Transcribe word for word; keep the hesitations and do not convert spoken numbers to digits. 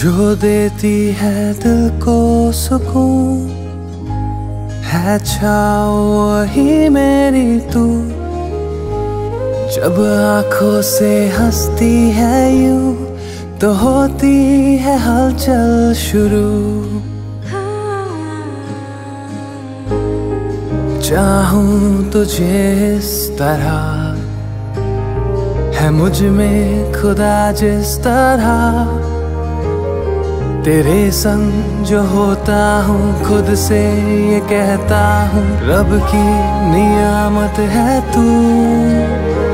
जो देती है दिल को सुकून, है छाओ वही मेरी तू। जब आंखों से हंसती है यूं, तो होती है हलचल शुरू। चाहूं तुझे इस तरह, है मुझ में खुदा जिस तरह। तेरे संग जो होता हूँ खुद से ये कहता हूँ, रब की नियामत है तू।